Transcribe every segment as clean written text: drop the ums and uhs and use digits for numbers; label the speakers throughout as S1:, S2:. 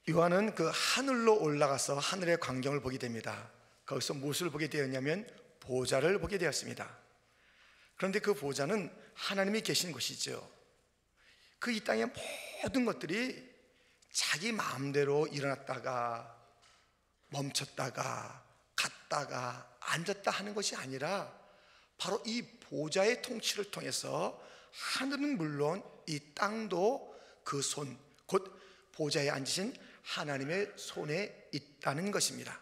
S1: 요한은 그 하늘로 올라가서 하늘의 광경을 보게 됩니다. 거기서 무엇을 보게 되었냐면 보좌를 보게 되었습니다. 그런데 그 보좌는 하나님이 계신 곳이죠. 그 이 땅의 모든 것들이 자기 마음대로 일어났다가 멈췄다가 갔다가 앉았다 하는 것이 아니라 바로 이 보좌의 통치를 통해서 하늘은 물론 이 땅도 그 손, 곧 보좌에 앉으신 하나님의 손에 있다는 것입니다.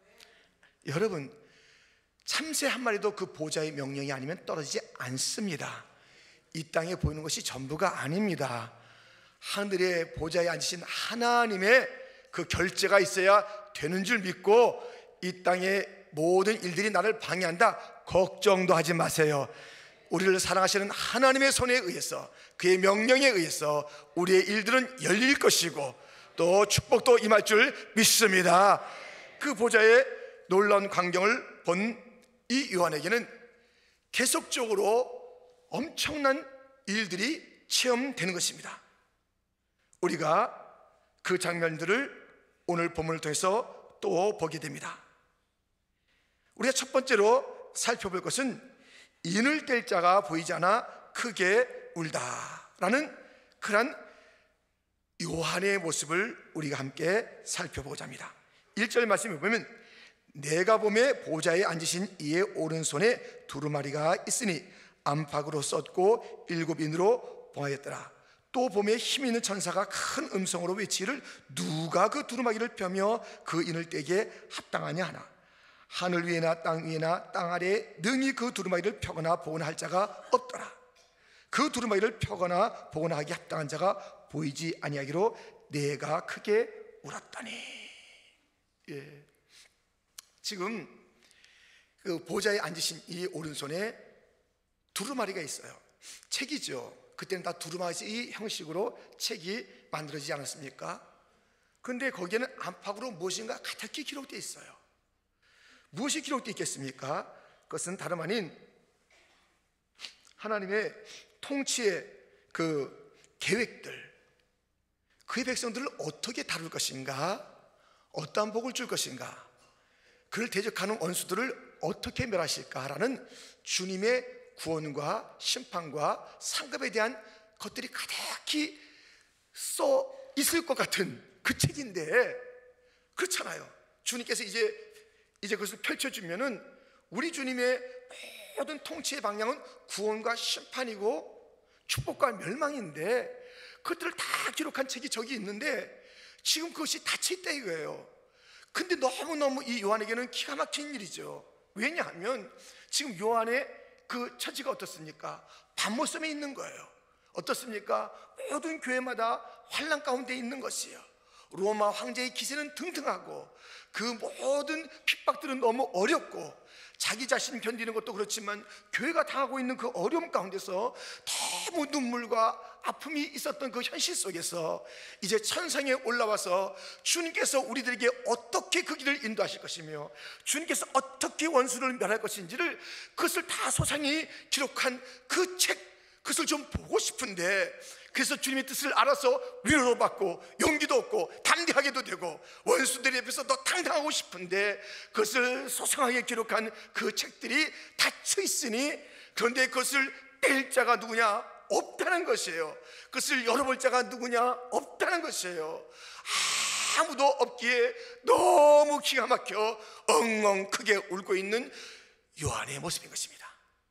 S1: 여러분, 참새 한 마리도 그 보좌의 명령이 아니면 떨어지지 않습니다. 이 땅에 보이는 것이 전부가 아닙니다. 하늘의 보좌에 앉으신 하나님의 그 결재가 있어야 되는 줄 믿고 이 땅의 모든 일들이 나를 방해한다 걱정도 하지 마세요. 우리를 사랑하시는 하나님의 손에 의해서, 그의 명령에 의해서 우리의 일들은 열릴 것이고 또 축복도 임할 줄 믿습니다. 그 보좌의 놀라운 광경을 본 이 요한에게는 계속적으로 엄청난 일들이 체험되는 것입니다. 우리가 그 장면들을 오늘 본문을 통해서 또 보게 됩니다. 우리가 첫 번째로 살펴볼 것은 인을 뗄 자가 보이지 않아 크게 울다라는 그런 요한의 모습을 우리가 함께 살펴보고자 합니다. 1절 말씀을 보면 내가 보매 보좌에 앉으신 이의 오른손에 두루마리가 있으니 안팎으로 썼고 7인으로 봉하였더라. 또 보매 힘 있는 천사가 큰 음성으로 외치기를 누가 그 두루마기를 펴며 그 인을 떼게 합당하냐 하나 하늘 위에나 땅 위에나 땅 아래에 능히 그 두루마기를 펴거나 보거나 할 자가 없더라. 그 두루마기를 펴거나 보거나 하기 합당한 자가 보이지 아니하기로 내가 크게 울었다니. 지금 그 보좌에 앉으신 이 오른손에 두루마리가 있어요. 책이죠. 그때는 다 두루마리 형식으로 책이 만들어지지 않았습니까? 그런데 거기에는 안팎으로 무엇인가 가득히 기록되어 있어요. 무엇이 기록되어 있겠습니까? 그것은 다름 아닌 하나님의 통치의 그 계획들, 그의 백성들을 어떻게 다룰 것인가, 어떠한 복을 줄 것인가, 그를 대적하는 원수들을 어떻게 멸하실까라는 주님의 구원과 심판과 상급에 대한 것들이 가득히 써 있을 것 같은 그 책인데 그렇잖아요. 주님께서 이제 그것을 펼쳐주면은 우리 주님의 모든 통치의 방향은 구원과 심판이고 축복과 멸망인데 그것들을 다 기록한 책이 저기 있는데 지금 그것이 닫혀있다 이거예요. 근데 너무너무 이 요한에게는 기가 막힌 일이죠. 왜냐하면 지금 요한의 그 처지가 어떻습니까? 밤모섬에 있는 거예요. 어떻습니까? 모든 교회마다 환난 가운데 있는 것이에요. 로마 황제의 기세는 등등하고 그 모든 핍박들은 너무 어렵고 자기 자신 견디는 것도 그렇지만 교회가 당하고 있는 그 어려움 가운데서 너무 눈물과 아픔이 있었던 그 현실 속에서 이제 천상에 올라와서 주님께서 우리들에게 어떻게 그 길을 인도하실 것이며 주님께서 어떻게 원수를 멸할 것인지를 그것을 다 소상히 기록한 그 책, 그것을 좀 보고 싶은데 그래서 주님의 뜻을 알아서 위로도 받고 용기도 얻고 담대하게도 되고 원수들 앞에서 더 당당하고 싶은데 그것을 소상하게 기록한 그 책들이 닫혀 있으니 그런데 그것을 뗄 자가 누구냐? 없다는 것이에요. 그것을 열어볼 자가 누구냐? 없다는 것이에요. 아무도 없기에 너무 기가 막혀 엉엉 크게 울고 있는 요한의 모습인 것입니다.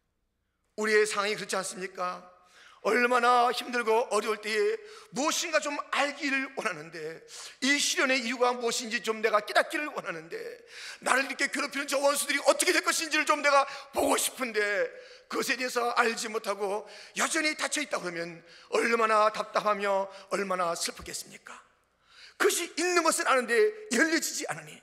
S1: 우리의 상황이 그렇지 않습니까? 얼마나 힘들고 어려울 때에 무엇인가 좀 알기를 원하는데 이 시련의 이유가 무엇인지 좀 내가 깨닫기를 원하는데 나를 이렇게 괴롭히는 저 원수들이 어떻게 될 것인지를 좀 내가 보고 싶은데 그것에 대해서 알지 못하고 여전히 닫혀있다 그러면 얼마나 답답하며 얼마나 슬프겠습니까? 그것이 있는 것은 아는데 열려지지 않으니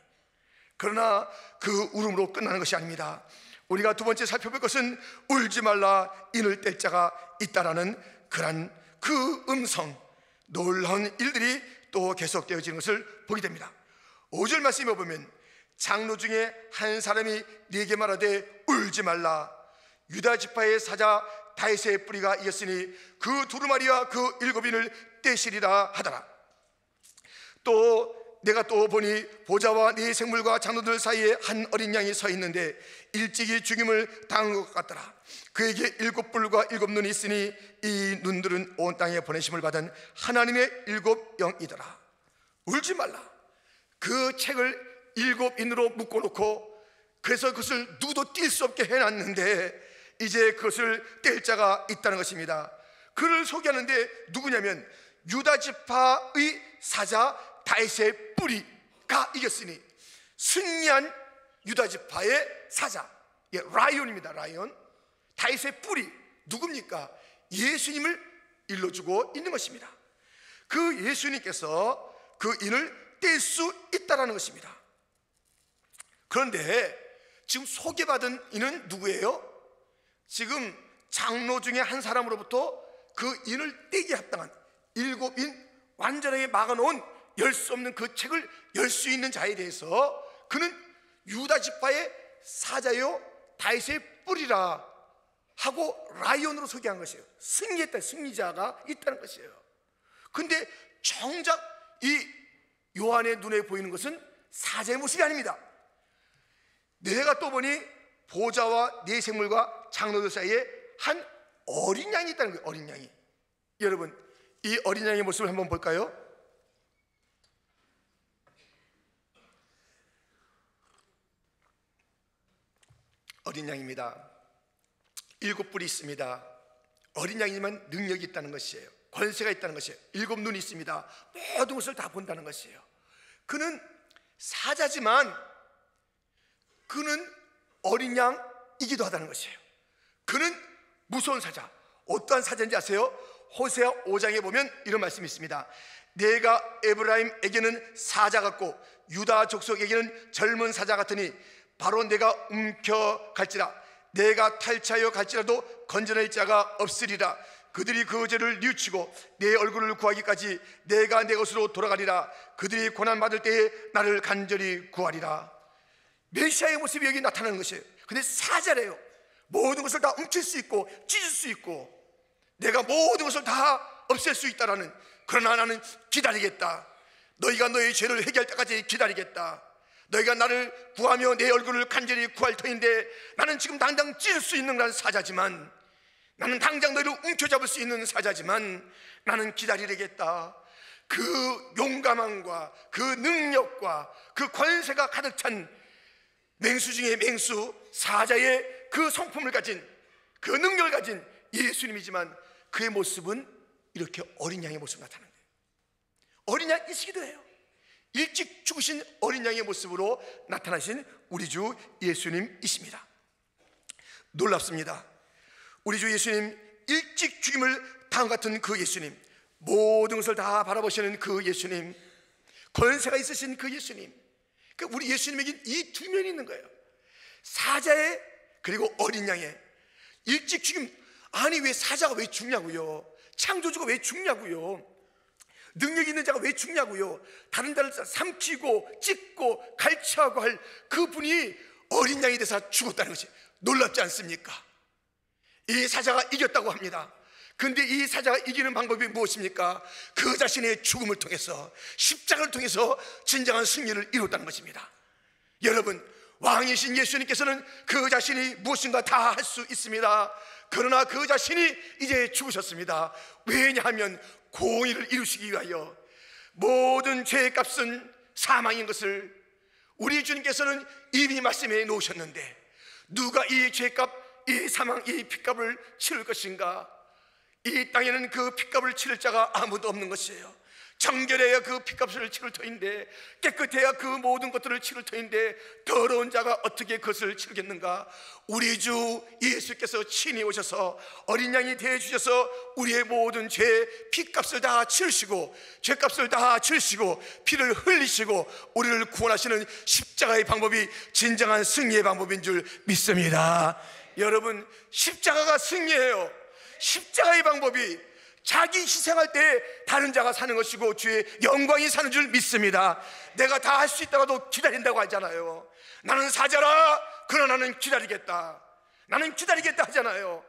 S1: 그러나 그 울음으로 끝나는 것이 아닙니다. 우리가 두 번째 살펴볼 것은 울지 말라 인을 뗄 자가 있다라는 그런 그 음성, 놀라운 일들이 또 계속되어지는 것을 보게 됩니다. 5절 말씀에 보면 장로 중에 한 사람이 네게 말하되 울지 말라 유다 지파의 사자 다윗의 뿌리가 이었으니 그 두루마리와 그 7인을 떼시리라 하더라. 또 내가 또 보니 보좌와 네 생물과 장로들 사이에 한 어린 양이 서 있는데 일찍이 죽임을 당한 것 같더라. 그에게 7뿔과 7눈이 있으니 이 눈들은 온 땅에 보내심을 받은 하나님의 7영이더라. 울지 말라. 그 책을 7인으로 묶어놓고 그래서 그것을 누구도 뗄 수 없게 해놨는데 이제 그것을 뗄 자가 있다는 것입니다. 그를 소개하는데 누구냐면 유다 지파의 사자 다윗의 뿌리가 이겼으니 승리한 유다 지파의 사자, 라이온입니다. 라이온. 다윗의 뿌리 누굽니까? 예수님을 일러주고 있는 것입니다. 그 예수님께서 그 인을 뗄 수 있다는 것입니다. 그런데 지금 소개받은 이는 누구예요? 지금 장로 중에 한 사람으로부터 그 인을 떼게 합당한 7인 완전하게 막아놓은 열 수 없는 그 책을 열 수 있는 자에 대해서 그는 유다 지파의 사자요 다윗의 뿌리라 하고 라이온으로 소개한 것이에요. 승리했다, 승리자가 있다는 것이에요. 근데 정작 이 요한의 눈에 보이는 것은 사자의 모습이 아닙니다. 내가 또 보니 보좌와 네 생물과 장로들 사이에 한 어린 양이 있다는 거예요. 어린 양이. 여러분, 이 어린 양의 모습을 한번 볼까요? 어린 양입니다. 7뿔이 있습니다. 어린 양이지만 능력이 있다는 것이에요. 권세가 있다는 것이에요. 7눈이 있습니다. 모든 것을 다 본다는 것이에요. 그는 사자지만 그는 어린 양이기도 하다는 것이에요. 그는 무서운 사자. 어떠한 사자인지 아세요? 호세아 5장에 보면 이런 말씀이 있습니다. 내가 에브라임에게는 사자 같고 유다 족속에게는 젊은 사자 같으니 바로 내가 움켜갈지라. 내가 탈취하여 갈지라도 건져낼 자가 없으리라. 그들이 그 죄를 뉘우치고 내 얼굴을 구하기까지 내가 내 것으로 돌아가리라. 그들이 고난받을 때에 나를 간절히 구하리라. 메시아의 모습이 여기 나타나는 것이에요. 근데 사자래요. 모든 것을 다 훔칠 수 있고 찢을 수 있고 내가 모든 것을 다 없앨 수 있다라는. 그러나 나는 기다리겠다. 너희가 너희 죄를 해결할 때까지 기다리겠다. 너희가 나를 구하며 내 얼굴을 간절히 구할 터인데 나는 지금 당장 찢을 수 있는 그런 사자지만, 나는 당장 너희를 움켜잡을 수 있는 사자지만 나는 기다리겠다. 그 용감함과 그 능력과 그 권세가 가득 찬 맹수 중에 맹수, 사자의 그 성품을 가진, 그 능력을 가진 예수님이지만 그의 모습은 이렇게 어린 양의 모습으로 나타나는 거예요. 어린 양이시기도 해요. 일찍 죽으신 어린 양의 모습으로 나타나신 우리 주 예수님이십니다. 놀랍습니다. 우리 주 예수님, 일찍 죽임을 당한 같은 그 예수님, 모든 것을 다 바라보시는 그 예수님, 권세가 있으신 그 예수님. 그러니까 우리 예수님에게 이 두 면이 있는 거예요. 사자의 그리고 어린 양의 일찍 죽임. 아니 왜 사자가 왜 죽냐고요? 창조주가 왜 죽냐고요? 능력 있는 자가 왜 죽냐고요? 다른 자를 삼키고 찢고 갈취하고 할 그분이 어린 양이 돼서 죽었다는 것이 놀랍지 않습니까? 이 사자가 이겼다고 합니다. 근데 이 사자가 이기는 방법이 무엇입니까? 그 자신의 죽음을 통해서, 십자가를 통해서 진정한 승리를 이뤘다는 것입니다. 여러분, 왕이신 예수님께서는 그 자신이 무엇인가 다 할 수 있습니다. 그러나 그 자신이 이제 죽으셨습니다. 왜냐하면 공의를 이루시기 위하여. 모든 죄의 값은 사망인 것을 우리 주님께서는 이미 말씀해 놓으셨는데 누가 이 죄값, 이 사망, 이 핏값을 치를 것인가? 이 땅에는 그 핏값을 치를 자가 아무도 없는 것이에요. 정결해야 그 핏값을 치를 터인데, 깨끗해야 그 모든 것들을 치를 터인데 더러운 자가 어떻게 그것을 치르겠는가? 우리 주 예수께서 친히 오셔서 어린 양이 되어주셔서 우리의 모든 죄 핏값을 다 치르시고 죄값을 다 치르시고 피를 흘리시고 우리를 구원하시는 십자가의 방법이 진정한 승리의 방법인 줄 믿습니다. 여러분, 십자가가 승리예요. 십자가의 방법이 자기 희생할 때 다른 자가 사는 것이고 주의 영광이 사는 줄 믿습니다. 내가 다 할 수 있다가도 기다린다고 하잖아요. 나는 사자라, 그러나 나는 기다리겠다. 나는 기다리겠다 하잖아요.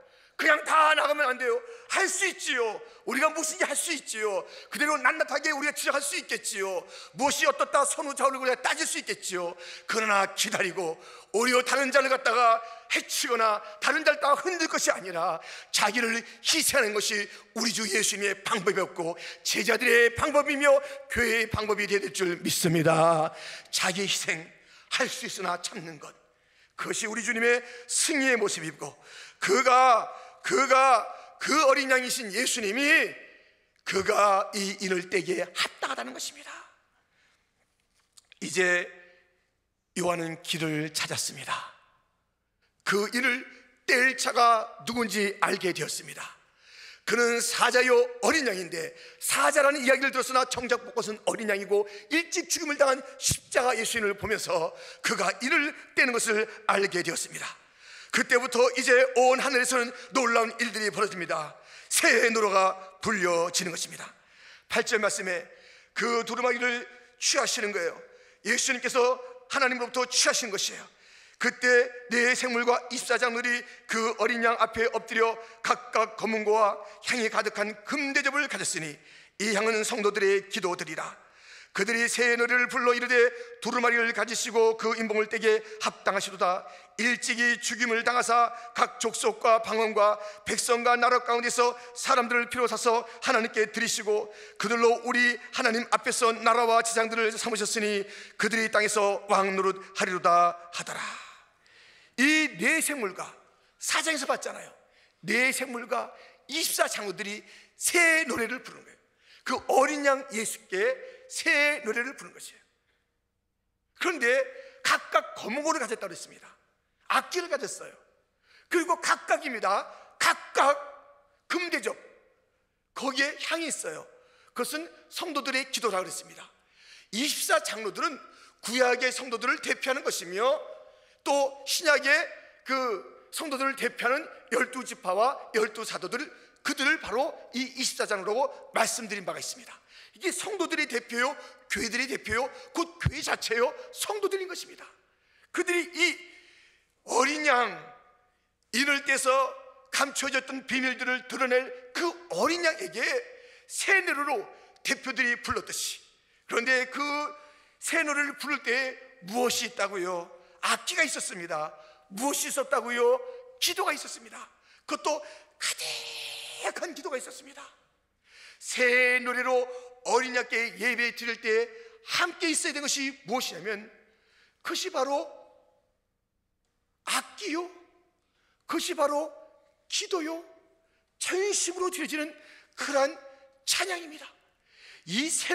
S1: 그냥 다 나가면 안 돼요. 할 수 있지요. 우리가 무엇인지 할 수 있지요. 그대로 낱낱하게 우리가 지적할 수 있겠지요. 무엇이 어떻다 선후좌우를 우리가 따질 수 있겠지요. 그러나 기다리고 오히려 다른 자를 갖다가 해치거나 다른 자를 따라 흔들 것이 아니라 자기를 희생하는 것이 우리 주 예수님의 방법이었고 제자들의 방법이며 교회의 방법이 될 줄 믿습니다. 자기 희생 할 수 있으나 참는 것, 그것이 우리 주님의 승리의 모습이고 그가 그 어린 양이신 예수님이 그가 이 인을 떼기에 합당하다는 것입니다. 이제 요한은 길을 찾았습니다. 그 인을 뗄 자가 누군지 알게 되었습니다. 그는 사자요 어린 양인데, 사자라는 이야기를 들었으나 정작 그것은 어린 양이고 일찍 죽음을 당한 십자가 예수님을 보면서 그가 이를 떼는 것을 알게 되었습니다. 그때부터 이제 온 하늘에서는 놀라운 일들이 벌어집니다. 새 노래가 불려지는 것입니다. 8절 말씀에 그 두루마기를 취하시는 거예요. 예수님께서 하나님으로부터 취하신 것이에요. 그때 네 생물과 24장들이 그 어린 양 앞에 엎드려 각각 검은 고와 향이 가득한 금대접을 가졌으니 이 향은 성도들의 기도드리라. 그들이 새 노래를 불러 이르되 두루마리를 가지시고 그 인봉을 떼게 합당하시도다. 일찍이 죽임을 당하사 각 족속과 방언과 백성과 나라 가운데서 사람들을 피로 사서 하나님께 드리시고 그들로 우리 하나님 앞에서 나라와 지상들을 삼으셨으니 그들이 땅에서 왕 노릇 하리로다 하더라. 이 네 생물과 사장에서 봤잖아요. 네 생물과 24장로들이 새 노래를 부르는 거예요. 그 어린 양 예수께 새 노래를 부르는 것이에요. 그런데 각각 검은고를 가졌다고 했습니다. 악기를 가졌어요. 그리고 각각입니다. 각각 금대접, 거기에 향이 있어요. 그것은 성도들의 기도라고 그랬습니다. 24장로들은 구약의 성도들을 대표하는 것이며 또 신약의 그 성도들을 대표하는 12지파와 12사도들, 그들을 바로 이 24장로라고 말씀드린 바가 있습니다. 이게 성도들의 대표요, 교회들의 대표요, 곧 교회 자체요, 성도들인 것입니다. 그들이 이 어린 양 인을 떼서 감춰졌던 비밀들을 드러낼 그 어린 양에게 새 노래로 대표들이 불렀듯이, 그런데 그 새 노래를 부를 때 무엇이 있다고요? 악기가 있었습니다. 무엇이 있었다고요? 기도가 있었습니다. 그것도 가득한 기도가 있었습니다. 새 노래로 어린 양께 예배 드릴 때 함께 있어야 되는 것이 무엇이냐면 그것이 바로 악기요, 그것이 바로 기도요, 전심으로 드려지는 그러한 찬양입니다. 이 새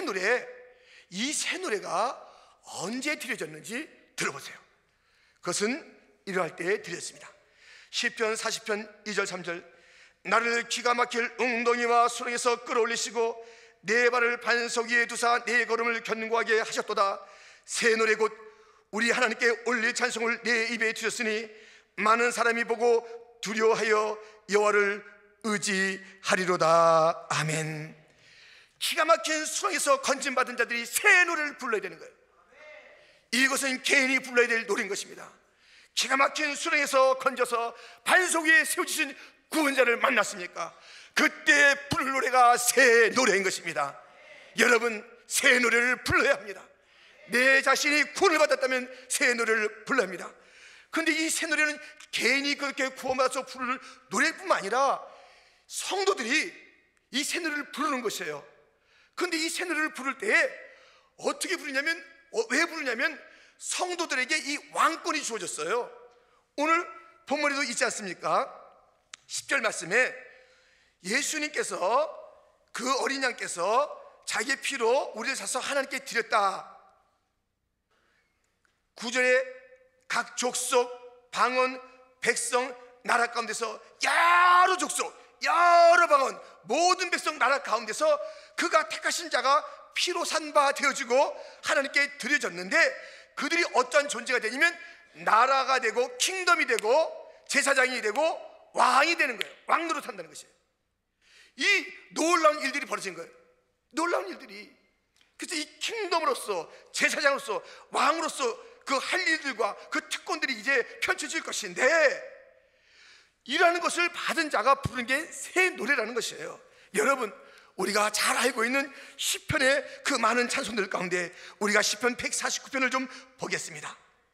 S1: 노래가 언제 드려졌는지 들어보세요. 그것은 이러할 때에 드렸습니다. 시편 40편 2절 3절 나를 기가 막힐 웅덩이와 수렁에서 끌어올리시고 내 발을 반석 위에 두사 내 걸음을 견고하게 하셨도다. 새 노래 곧 우리 하나님께 올릴 찬송을 내 입에 두셨으니 많은 사람이 보고 두려워하여 여호와를 의지하리로다. 아멘. 기가 막힌 수렁에서 건진받은 자들이 새 노래를 불러야 되는 거예요. 이것은 개인이 불러야 될 노래인 것입니다. 기가 막힌 수렁에서 건져서 반석 위에 세워주신 구원자를 만났습니까? 그때 부를 노래가 새 노래인 것입니다. 여러분, 새 노래를 불러야 합니다. 내 자신이 구원을 받았다면 새 노래를 불러야 합니다. 그런데 이 새 노래는 개인이 그렇게 구원받아서 부를 노래뿐만 아니라 성도들이 이 새 노래를 부르는 것이에요. 그런데 이 새 노래를 부를 때 어떻게 부르냐면, 왜 부르냐면 성도들에게 이 왕권이 주어졌어요. 오늘 본문에도 있지 않습니까? 10절 말씀에 예수님께서, 그 어린 양께서 자기의 피로 우리를 사서 하나님께 드렸다. 9절에 각 족속, 방언, 백성, 나라 가운데서 여러 족속, 여러 방언, 모든 백성, 나라 가운데서 그가 택하신 자가 피로 산 바 되어지고 하나님께 드려졌는데, 그들이 어떠한 존재가 되냐면 나라가 되고 킹덤이 되고 제사장이 되고 왕이 되는 거예요. 왕 노릇한다는 것이에요. 이 놀라운 일들이 벌어진 거예요. 놀라운 일들이. 그래서 이 킹덤으로서, 제사장으로서, 왕으로서 그 할 일들과 그 특권들이 이제 펼쳐질 것인데, 이라는 것을 받은 자가 부르는 게 새 노래라는 것이에요. 여러분, 우리가 잘 알고 있는 시편의 그 많은 찬송들 가운데 우리가 시편 149편을 좀 보겠습니다.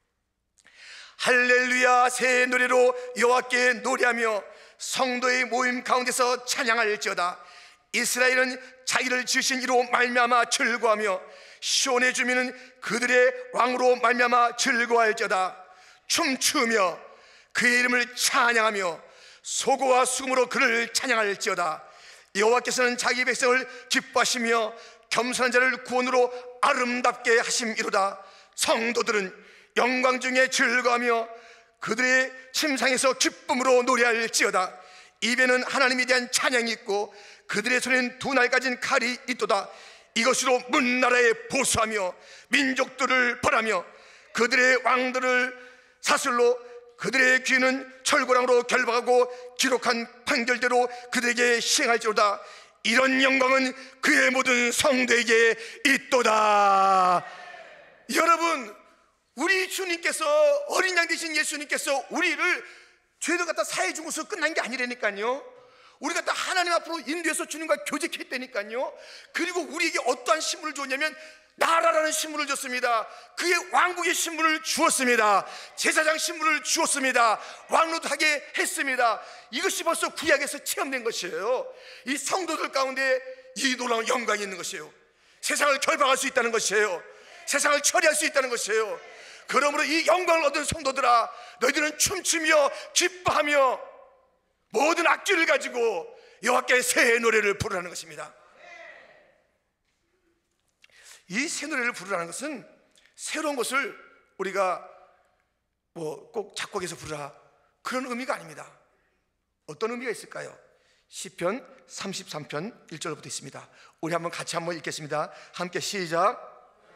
S1: 할렐루야, 새 노래로 여호와께 노래하며 성도의 모임 가운데서 찬양할지어다. 이스라엘은 자기를 지으신 이로 말미암아 즐거워하며 시온의 주민은 그들의 왕으로 말미암아 즐거워할지어다. 춤추며 그의 이름을 찬양하며 소고와 수금으로 그를 찬양할지어다. 여호와께서는 자기 백성을 기뻐하시며 겸손한 자를 구원으로 아름답게 하심이로다. 성도들은 영광 중에 즐거워하며 그들의 침상에서 기쁨으로 노래할지어다. 입에는 하나님에 대한 찬양이 있고 그들의 손에는 두 날 가진 칼이 있도다. 이것으로 문나라에 보수하며 민족들을 벌하며 그들의 왕들을 사슬로 그들의 귀는 철고랑으로 결박하고 기록한 판결대로 그들에게 시행할지로다. 이런 영광은 그의 모든 성도에게 있도다. 여러분, 우리 주님께서, 어린 양 되신 예수님께서 우리를 죄를 갖다 사해 주고서 끝난 게 아니라니까요. 우리가 다 하나님 앞으로 인도해서 주님과 교제했다니까요. 그리고 우리에게 어떠한 신분을 줬냐면 나라라는 신분을 줬습니다. 그의 왕국의 신분을 주었습니다. 제사장 신분을 주었습니다. 왕로도 하게 했습니다. 이것이 벌써 구약에서 체험된 것이에요. 이 성도들 가운데 이 놀라운 영광이 있는 것이에요. 세상을 결박할 수 있다는 것이에요. 세상을 처리할 수 있다는 것이에요. 그러므로 이 영광을 얻은 성도들아, 너희들은 춤추며 기뻐하며 모든 악기를 가지고 여호와께 새 노래를 부르라는 것입니다. 이 새 노래를 부르라는 것은 새로운 것을 우리가 꼭 작곡해서 부르라, 그런 의미가 아닙니다. 어떤 의미가 있을까요? 시편 33편 1절부터 있습니다. 우리 한번 같이 한번 읽겠습니다. 함께 시작.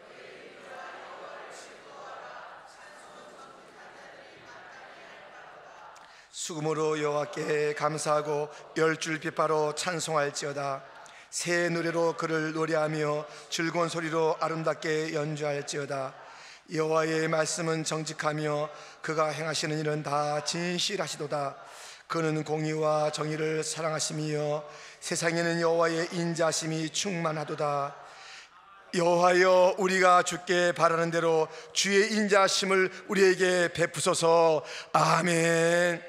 S1: 수금으로 여호와께 감사하고 열줄 비파로 찬송할지어다. 새 노래로 그를 노래하며 즐거운 소리로 아름답게 연주할지어다. 여호와의 말씀은 정직하며 그가 행하시는 일은 다 진실하시도다. 그는 공의와 정의를 사랑하시며 세상에는 여호와의 인자심이 충만하도다. 여호와여, 우리가 주께 바라는 대로 주의 인자심을 우리에게 베푸소서. 아멘.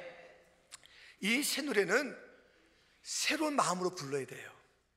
S1: 이 새 노래는 새로운 마음으로 불러야 돼요.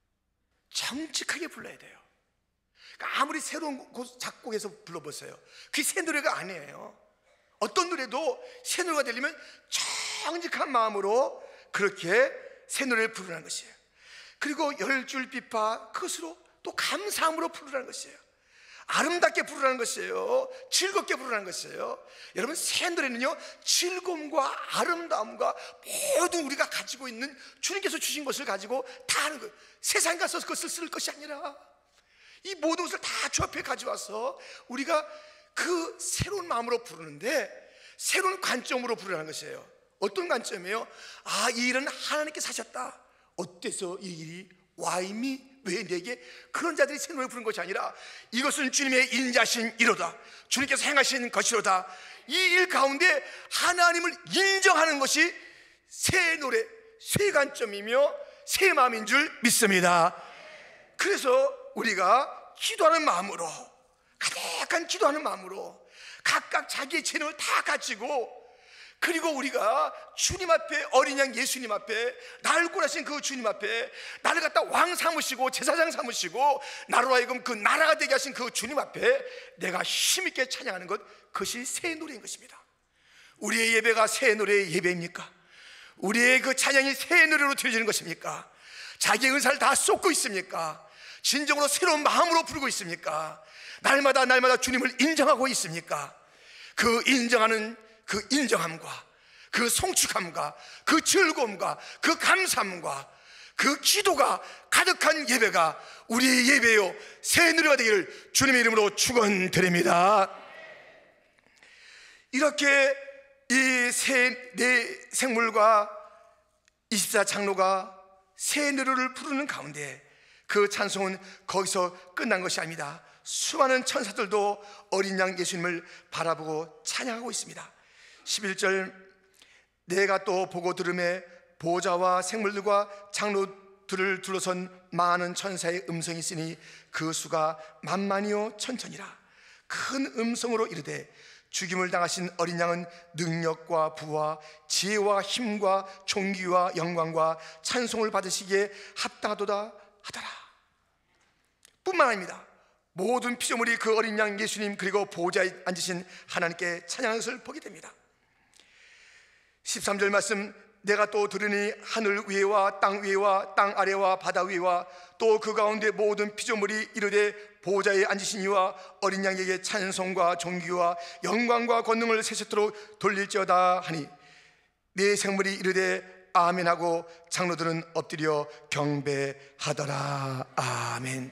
S1: 정직하게 불러야 돼요. 그러니까 아무리 새로운 작곡에서 불러보세요, 그게 새 노래가 아니에요. 어떤 노래도 새 노래가 되려면 정직한 마음으로 그렇게 새 노래를 부르라는 것이에요. 그리고 열줄 비파, 그것으로 또 감사함으로 부르라는 것이에요. 아름답게 부르라는 것이에요. 즐겁게 부르라는 것이에요. 여러분, 새 노래는요, 즐거움과 아름다움과 모든 우리가 가지고 있는 주님께서 주신 것을 가지고 다 하는 거예요. 세상에 가서 그것을 쓸 것이 아니라 이 모든 것을 다 주 앞에 가져와서 우리가 그 새로운 마음으로 부르는데 새로운 관점으로 부르라는 것이에요. 어떤 관점이에요? 아, 이 일은 하나님께서 하셨다. 어때서 이 일이 와임이 왜 내게? 그런 자들이 새 노래 부르는 것이 아니라 이것은 주님의 인자신 이로다. 주님께서 행하신 것이로다. 이 일 가운데 하나님을 인정하는 것이 새 노래, 새 관점이며 새 마음인 줄 믿습니다. 그래서 우리가 기도하는 마음으로, 가득한 기도하는 마음으로 각각 자기의 재능을 다 가지고, 그리고 우리가 주님 앞에, 어린 양 예수님 앞에, 나를 구원하신 그 주님 앞에 나를 갖다 왕 삼으시고 제사장 삼으시고 나로 하여금 그 나라가 되게 하신 그 주님 앞에 내가 힘있게 찬양하는 것, 그것이 새 노래인 것입니다. 우리의 예배가 새 노래의 예배입니까? 우리의 그 찬양이 새 노래로 들려지는 것입니까? 자기의 은사를 다 쏟고 있습니까? 진정으로 새로운 마음으로 부르고 있습니까? 날마다 주님을 인정하고 있습니까? 그 인정하는 그 인정함과 그 송축함과 그 즐거움과 그 감사함과 그 기도가 가득한 예배가 우리의 예배요 새 노래가 되기를 주님의 이름으로 축원드립니다. 이렇게 이 네 생물과 24장로가 새 노래를 부르는 가운데 그 찬송은 거기서 끝난 것이 아닙니다. 수많은 천사들도 어린 양 예수님을 바라보고 찬양하고 있습니다. 11절, 내가 또 보고 들음에 보좌와 생물들과 장로들을 둘러선 많은 천사의 음성이 있으니 그 수가 만만이요 천천이라. 큰 음성으로 이르되 죽임을 당하신 어린 양은 능력과 부와 지혜와 힘과 존귀와 영광과 찬송을 받으시기에 합당하도다 하더라. 뿐만 아닙니다. 모든 피조물이 그 어린 양 예수님 그리고 보좌에 앉으신 하나님께 찬양하는 것을 보게 됩니다. 13절 말씀, 내가 또 들으니 하늘 위에와 땅 위에와 땅 아래와 바다 위에와 또 그 가운데 모든 피조물이 이르되 보좌에 앉으신 이와 어린 양에게 찬송과 존귀와 영광과 권능을 세세토록 돌릴지어다 하니 네 생물이 이르되 아멘하고 장로들은 엎드려 경배하더라. 아멘.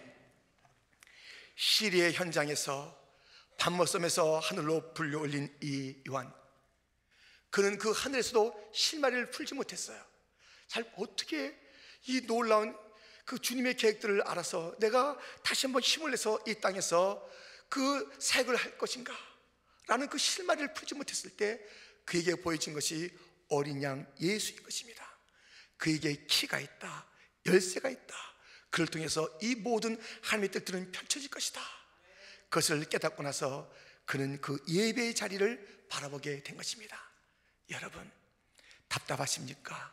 S1: 시리의 현장에서 밤머섬에서 하늘로 불려 올린 이 요한, 그는 그 하늘에서도 실마리를 풀지 못했어요. 잘 어떻게 이 놀라운 그 주님의 계획들을 알아서 내가 다시 한번 힘을 내서 이 땅에서 그 사역을 할 것인가 라는 그 실마리를 풀지 못했을 때 그에게 보여진 것이 어린 양 예수인 것입니다. 그에게 키가 있다, 열쇠가 있다. 그를 통해서 이 모든 하나님의 뜻들은 펼쳐질 것이다. 그것을 깨닫고 나서 그는 그 예배의 자리를 바라보게 된 것입니다. 여러분, 답답하십니까?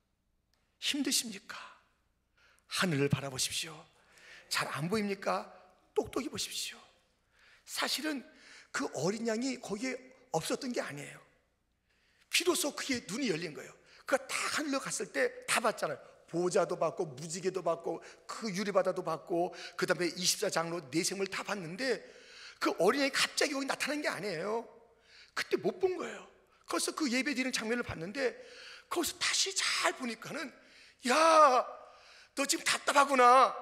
S1: 힘드십니까? 하늘을 바라보십시오. 잘 안 보입니까? 똑똑히 보십시오. 사실은 그 어린 양이 거기에 없었던 게 아니에요. 비로소 그게 눈이 열린 거예요. 그가 다 하늘로 갔을 때 다 봤잖아요. 보좌도 봤고 무지개도 봤고 그 유리바다도 봤고 그 다음에 24장로 내생을 다 봤는데 그 어린 양이 갑자기 거기 나타난 게 아니에요. 그때 못 본 거예요. 거기서 그 예배드리는 장면을 봤는데 거기서 다시 잘 보니까는, 야, 너 지금 답답하구나.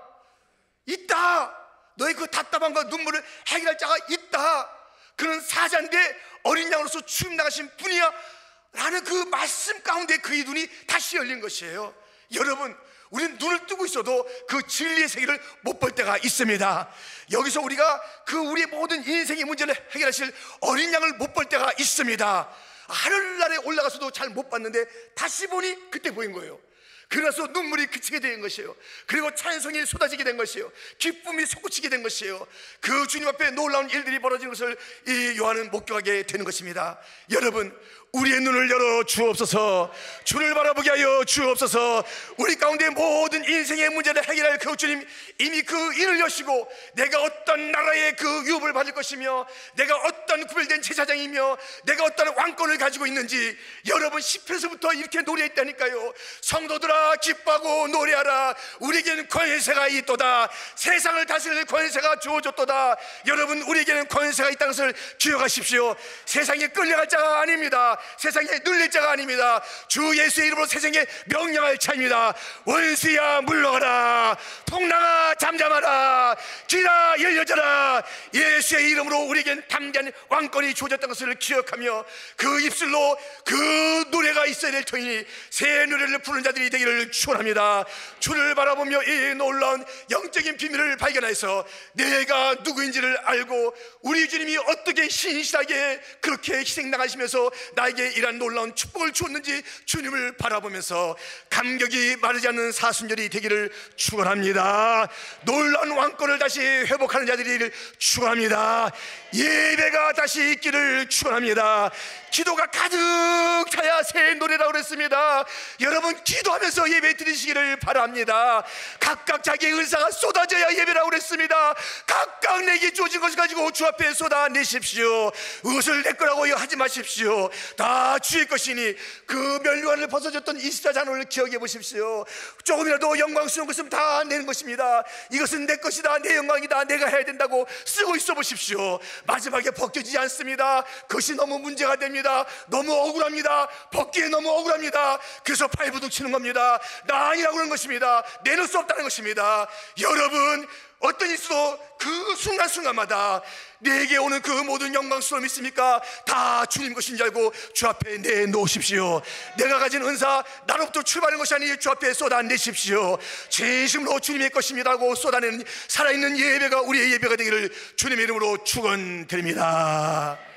S1: 있다. 너의 그 답답한 거 눈물을 해결할 자가 있다. 그는 사자인데 어린 양으로서 죽임 나가신 분이야 라는 그 말씀 가운데 그의 눈이 다시 열린 것이에요. 여러분, 우리는 눈을 뜨고 있어도 그 진리의 세계를 못 볼 때가 있습니다. 여기서 우리가 그 우리의 모든 인생의 문제를 해결하실 어린 양을 못 볼 때가 있습니다. 하늘나라에 올라가서도 잘 못 봤는데 다시 보니 그때 보인 거예요. 그래서 눈물이 그치게 된 것이에요. 그리고 찬송이 쏟아지게 된 것이에요. 기쁨이 솟구치게 된 것이에요. 그 주님 앞에 놀라운 일들이 벌어진 것을 이 요한은 목격하게 되는 것입니다. 여러분, 우리의 눈을 열어 주옵소서. 주를 바라보게 하여 주옵소서. 우리 가운데 모든 인생의 문제를 해결할 그 주님, 이미 그 일을 여시고 내가 어떤 나라의 그 유업을 받을 것이며 내가 어떤 구별된 제사장이며 내가 어떤 왕권을 가지고 있는지 여러분 시편에서부터 이렇게 노래했다니까요. 성도들아 기뻐하고 노래하라. 우리에게는 권세가 있도다. 세상을 다스릴 권세가 주어졌도다. 여러분, 우리에게는 권세가 있다는 것을 기억하십시오. 세상에 끌려갈 자가 아닙니다. 세상에 눌릴 자가 아닙니다. 주 예수의 이름으로 세상에 명령할 자입니다. 원수야 물러가라. 풍랑아 잠잠하라. 길아 열려져라. 예수의 이름으로 우리에겐 담대한 왕권이 주어졌다는 것을 기억하며 그 입술로 그 노래가 있어야 될 터이니 새 노래를 부르는 자들이 되기를 축원합니다. 주를 바라보며 이 놀라운 영적인 비밀을 발견해서 내가 누구인지를 알고 우리 주님이 어떻게 신실하게 그렇게 희생당하시면서 나에게 이러한 놀라운 축복을 주었는지 주님을 바라보면서 감격이 마르지 않는 사순절이 되기를 축원합니다. 놀라운 왕권을 다시 회복하는 자들이 축원합니다. 예배가 다시 있기를 축원합니다. 기도가 가득 차야 새 노래라고 그랬습니다. 여러분, 기도하면서 예배 드리시기를 바랍니다. 각각 자기의 은사가 쏟아져야 예배라고 그랬습니다. 각각 내게 주어진 것을 가지고 주 앞에 쏟아내십시오. 그것을 내 거라고 하지 마십시오. 다 주의 것이니 그 면류관을 벗어졌던 24장로를 기억해 보십시오. 조금이라도 영광스러운 것은 다 내는 것입니다. 이것은 내 것이다, 내 영광이다, 내가 해야 된다고 쓰고 있어 보십시오. 마지막에 벗겨지지 않습니다. 그것이 너무 문제가 됩니다. 너무 억울합니다. 벗기에 너무 억울합니다. 그래서 팔부둥 치는 겁니다. 나 아니라고 하는 것입니다. 내놓을 수 없다는 것입니다. 여러분, 어떤 일도 그 순간순간마다 내게 오는 그 모든 영광스러움이 있습니까? 다 주님 것인 줄 알고 주 앞에 내놓으십시오. 내가 가진 은사 나로부터 출발하는 것이 아니 주 앞에 쏟아내십시오. 진심으로 주님의 것입니다고 쏟아내는 살아있는 예배가 우리의 예배가 되기를 주님의 이름으로 축원드립니다.